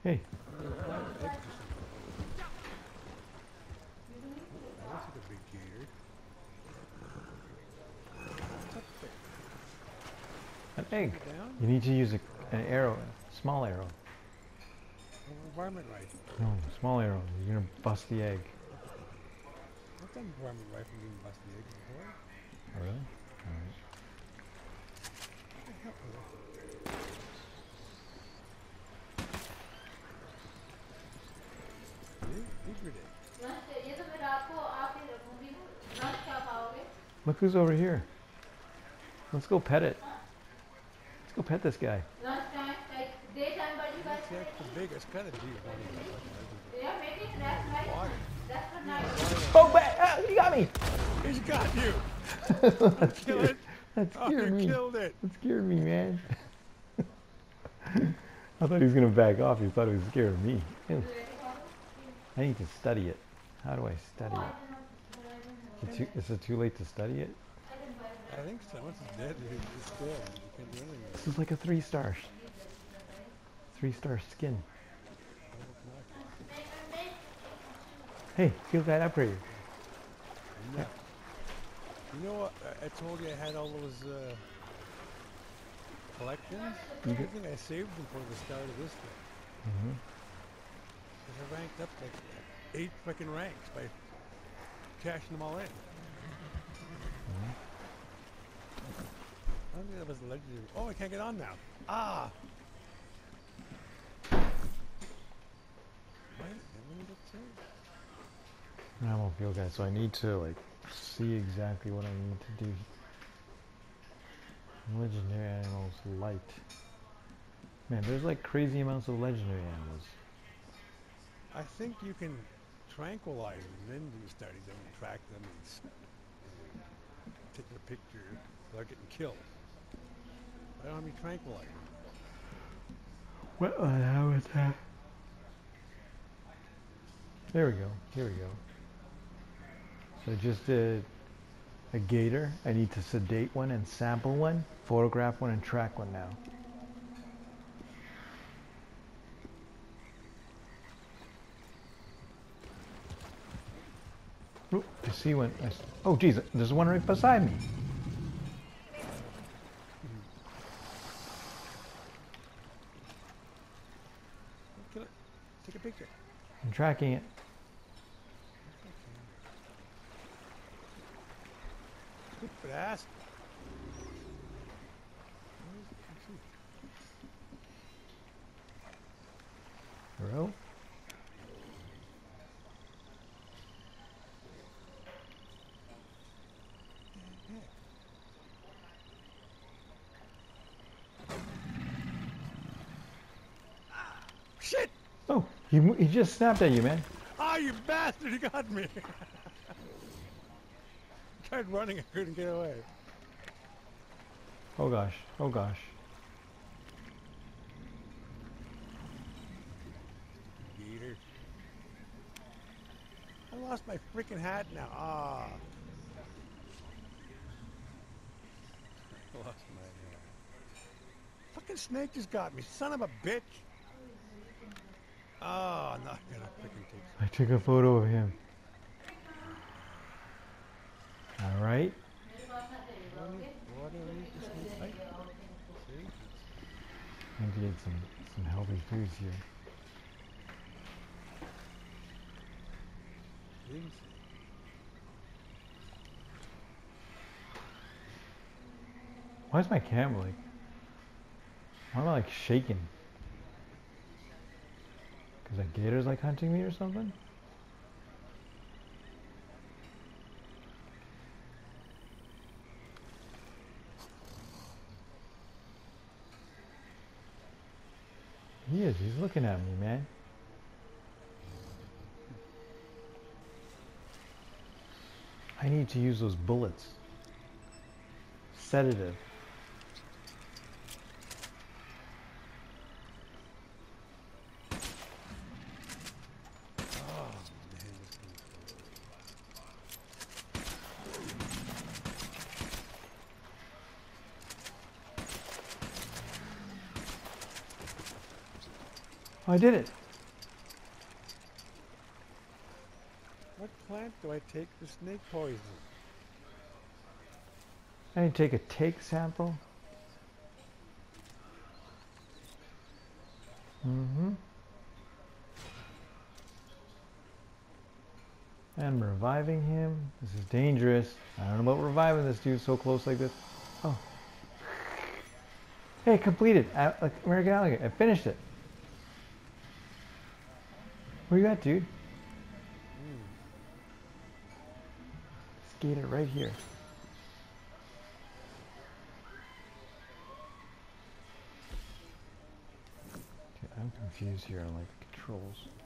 Hey. That looks like a big gator. What's up there? An egg. Down? You need to use an arrow, a small arrow. Varmint rifle. No, small arrow. You're gonna bust the egg. I've done varmint rifle didn't bust the egg before. Oh, really? Alright. What the hell is that? Look who's over here. Let's go pet it. Let's go pet this guy. That's the biggest kind of deer. Oh, he got me! He's got you! that Kill it! scared me. You killed it! That scared me, man. I thought he was gonna back off. He thought he was scared of me. Ew. I need to study it. How do I study it? Is it too late to study it? I think so. Once it's dead, it's dead. You can't do anything with This is like a 3-star. 3-star skin. Hey, feel that upgrade. No. You know what? I told you I had all those collections. I think I saved them for the start of this thing. Because I ranked up like 8 freaking ranks by cashing them all in. I don't think that was legendary. Oh, I can't get on now. Ah! I won't feel guys, so I need to like see exactly what I need to do. Legendary animals light. Man, there's like crazy amounts of legendary animals. I think you can tranquilize them, then do study them and track them and take a picture without getting killed. I don't have any tranquilizer. What the hell is that? There we go. Here we go. So I just did a gator. I need to sedate one and sample one, photograph one and track one now. Oh, I see one. Oh, geez, there's one right beside me. Kill it. Take a picture. I'm tracking it. Stupid ass. Hello? Shit! Oh, he just snapped at you, man. Ah, you bastard! You got me! Tried running, I couldn't get away. Oh gosh, oh gosh. Gator. I lost my freaking hat now. Ah. I lost my hat. Fucking snake just got me, son of a bitch. Oh, I'm not gonna freaking take. I took a photo of him. All right. I need to get some healthy foods here. Why is my camera like? Why am I like shaking? Because that gator's like hunting me or something? He is, he's looking at me, man. I need to use those bullets. Sedative. Oh, I did it. What plant do I take for snake poison? I need to take a take sample. Mm-hmm. And reviving him. This is dangerous. I don't know about reviving this dude so close like this. Oh. Hey, completed. Like American Alligator. I finished it. Where you at, dude? This gator right here. Okay, I'm confused here on like the controls.